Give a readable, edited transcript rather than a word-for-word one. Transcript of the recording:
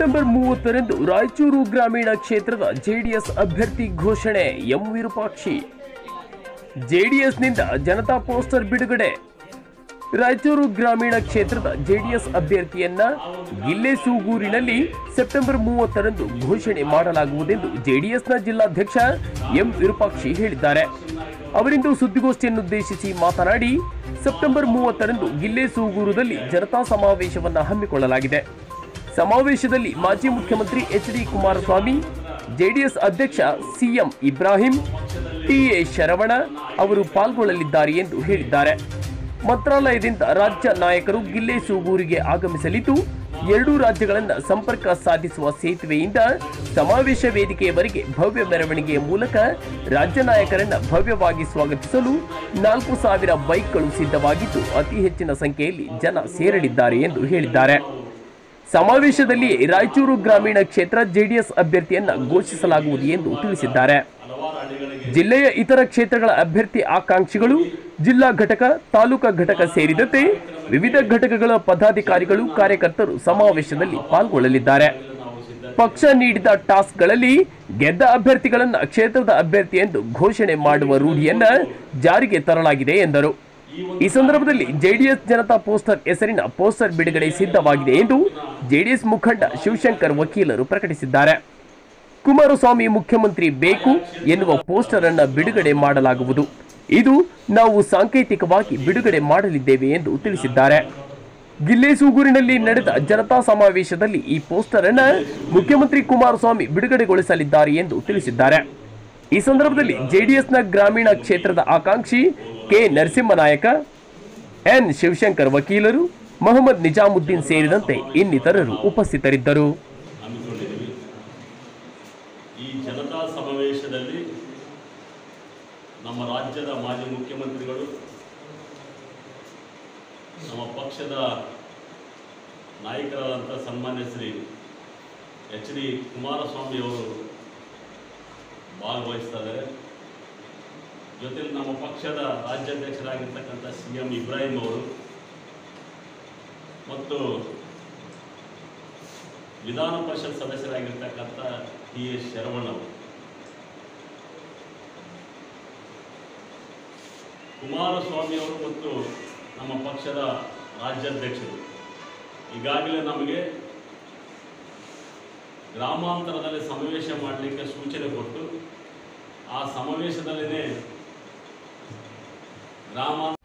September 30ರಂದು Raichur ಗ್ರಾಮೀಣ ಕ್ಷೇತ್ರದ JDS ಅಭ್ಯರ್ಥಿ ಘೋಷಣೆ. ಎಂ ವಿರೂಪಾಕ್ಷಿ. ಜೆಡಿಎಸ್ನಿಂದ ಜನತಾ ಪೋಸ್ಟರ್ ಬಿಡುಗಡೆ. ರಾಯಚೂರು ಗ್ರಾಮೀಣ ಕ್ಷೇತ್ರದ ಜೆಡಿಎಸ್ ಅಭ್ಯರ್ಥಿಯನ್ನ ಗಿಲ್ಲೆಸೂಗೂರಿನಲ್ಲಿ ಸೆಪ್ಟೆಂಬರ್ 30ರಂದು ಘೋಷಣೆ ಮಾಡಲಾಗುವುದೆಂದು ಜೆಡಿಎಸ್ನ ಜಿಲ್ಲಾಧ್ಯಕ್ಷ ಎಂ ವಿರೂಪಾಕ್ಷಿ ಹೇಳಿದ್ದಾರೆ. ಅವರಿಂದು ಸುದ್ದಿಗೋಷ್ಠಿಯನ್ನುದ್ದೇಶಿಸಿ ಮಾತನಾಡಿ, ಸೆಪ್ಟೆಂಬರ್ 30ರಂದು ಗಿಲ್ಲೆಸೂಗೂರುದಲ್ಲಿ ಜನತಾ ಸಮಾವೇಶವನ್ನು ಹಮ್ಮಿಕೊಳ್ಳಲಾಗಿದೆ. ಸಮಾವೇಶದಲ್ಲಿ ಮಾಜಿ ಮುಖ್ಯಮಂತ್ರಿ ಎಚ್.ಡಿ. ಕುಮಾರಸ್ವಾಮಿ, ಜೆಡಿಎಸ್ ಅಧ್ಯಕ್ಷ ಸಿಎಂ ಇಬ್ರಾಹಿಂ, ಟಿ.ಎ. ಶರವಣ ಅವರು ಪಾಲ್ಗೊಳ್ಳಲಿದ್ದಾರೆ ಎಂದು ಹೇಳಿದ್ದಾರೆ. ಮಂತ್ರಾಲಯದಿಂದ ರಾಜ್ಯ ನಾಯಕರು ಗಿಲ್ಲೆಸೂಗೂರಿಗೆ ಆಗಮಿಸಲಿದ್ದು, ಎರಡೂ ರಾಜ್ಯಗಳನ್ನು ಸಂಪರ್ಕ ಸಾಧಿಸುವ ಸೇತುವೆಯಿಂದ ಸಮಾವೇಶ ವೇದಿಕೆಯವರೆಗೆ ಭವ್ಯ ಮೆರವಣಿಗೆಯ ಮೂಲಕ ರಾಜ್ಯ ನಾಯಕರನ್ನು ಭವ್ಯವಾಗಿ ಸ್ವಾಗತಿಸಲು 4,000 ಬೈಕ್ಗಳು ಸಿದ್ಧವಾಗಿದ್ದು, ಅತಿ ಹೆಚ್ಚಿನ ಸಂಖ್ಯೆಯಲ್ಲಿ ಜನ ಸೇರಲಿದ್ದಾರೆ ಎಂದು ಹೇಳಿದ್ದಾರೆ. ಸಮಾವೇಶದಲ್ಲಿ ರಾಯಚೂರು ಗ್ರಾಮೀಣ ಕ್ಷೇತ್ರ ಜೆಡಿಎಸ್ ಅಭ್ಯರ್ಥಿಯನ್ನ ಘೋಷಿಸಲಾಗುವುದು ಎಂದು ತಿಳಿಸಿದ್ದಾರೆ. ಜಿಲ್ಲೆಯ ಇತರ ಕ್ಷೇತ್ರಗಳ ಅಭ್ಯರ್ಥಿ ಆಕಾಂಕ್ಷಿಗಳು, ಜಿಲ್ಲಾ ಘಟಕ, ತಾಲೂಕಾ ಘಟಕ ಸೇರಿದಂತೆ ವಿವಿಧ ಘಟಕಗಳ ಪದಾಧಿಕಾರಿಗಳು, ಕಾರ್ಯಕರ್ತರು ಸಮಾವೇಶದಲ್ಲಿ ಪಾಲ್ಗೊಳ್ಳಲಿದ್ದಾರೆ. ಪಕ್ಷ ನೀಡಿದ ಟಾಸ್ಕ್ಗಳಲ್ಲಿ ಗೆದ್ದ ಅಭ್ಯರ್ಥಿಗಳನ್ನು ಕ್ಷೇತ್ರದ ಅಭ್ಯರ್ಥಿ ಎಂದು ಘೋಷಣೆ ಮಾಡುವ ರೂಢಿಯನ್ನ ಜಾರಿಗೆ ತರಲಾಗಿದೆ ಎಂದರು. ಈ ಸಂದರ್ಭದಲ್ಲಿ ಜೆಡಿಎಸ್ ಜನತಾ ಪೋಸ್ಟರ್ ಹೆಸರಿನ ಪೋಸ್ಟರ್ ಬಿಡುಗಡೆ ಸಿದ್ಧವಾಗಿದೆ ಎಂದು ಜೆಡಿಎಸ್ ಮುಖಂಡ ಶಿವಶಂಕರ್ ವಕೀಲರು ಪ್ರಕಟಿಸಿದ್ದಾರೆ. ಕುಮಾರಸ್ವಾಮಿ ಮುಖ್ಯಮಂತ್ರಿ ಬೇಕು ಎನ್ನುವ ಪೋಸ್ಟರ್ ಅನ್ನು ಬಿಡುಗಡೆ ಮಾಡಲಾಗುವುದು. ಇದು ನಾವು ಸಾಂಕೇತಿಕವಾಗಿ ಬಿಡುಗಡೆ ಮಾಡಲಿದ್ದೇವೆ ಎಂದು ತಿಳಿಸಿದ್ದಾರೆ. ಗಿಲ್ಲೆಸೂಗೂರಿನಲ್ಲಿ ನಡೆದ ಜನತಾ ಸಮಾವೇಶದಲ್ಲಿ ಈ ಪೋಸ್ಟರ್ ಅನ್ನು ಮುಖ್ಯಮಂತ್ರಿ ಕುಮಾರಸ್ವಾಮಿ ಬಿಡುಗಡೆಗೊಳಿಸಲಿದ್ದಾರೆ ಎಂದು ತಿಳಿಸಿದ್ದಾರೆ. ಈ ಸಂದರ್ಭದಲ್ಲಿ ಜೆಡಿಎಸ್ನ ಗ್ರಾಮೀಣ ಕ್ಷೇತ್ರದ ಆಕಾಂಕ್ಷಿ ಕೆ ನರಸಿಂಹನಾಯಕ, ಎನ್ ಶಿವಶಂಕರ್ ವಕೀಲರು, ಮೊಹಮ್ಮದ್ ನಿಜಾಮುದ್ದೀನ್ ಸೇರಿದಂತೆ ಇನ್ನಿತರರು ಉಪಸ್ಥಿತರಿದ್ದರು. ಈ ಜನತಾ ಸಮಾವೇಶದಲ್ಲಿ ನಮ್ಮ ರಾಜ್ಯದ ಮಾಜಿ ಮುಖ್ಯಮಂತ್ರಿಗಳು, ನಮ್ಮ ಪಕ್ಷದ ನಾಯಕರಾದಂಥ ಸನ್ಮಾನ್ಯ ಶ್ರೀ ಎಚ್.ಡಿ. ಕುಮಾರಸ್ವಾಮಿ ಅವರು ಭಾಗವಹಿಸ್ತಾ ಇದ್ದಾರೆ. ಜೊತೆಲಿ ನಮ್ಮ ಪಕ್ಷದ ರಾಜ್ಯಾಧ್ಯಕ್ಷರಾಗಿರ್ತಕ್ಕಂಥ ಸಿಎಂ ಇಬ್ರಾಹಿಂ ಅವರು ಮತ್ತು ವಿಧಾನ ಪರಿಷತ್ ಸದಸ್ಯರಾಗಿರ್ತಕ್ಕಂಥ ಟಿ.ಎ. ಶರವಣ ಅವರು, ಕುಮಾರಸ್ವಾಮಿ ಅವರು ಮತ್ತು ನಮ್ಮ ಪಕ್ಷದ ರಾಜ್ಯಾಧ್ಯಕ್ಷರು ಈಗಾಗಲೇ ನಮಗೆ ಗ್ರಾಮಾಂತರದಲ್ಲಿ ಸಮಾವೇಶ ಮಾಡಲಿಕ್ಕೆ ಸೂಚನೆ ಕೊಟ್ಟು, ಆ ಸಮಾವೇಶದಲ್ಲೇ ಗ್ರಾಮಾಂತರ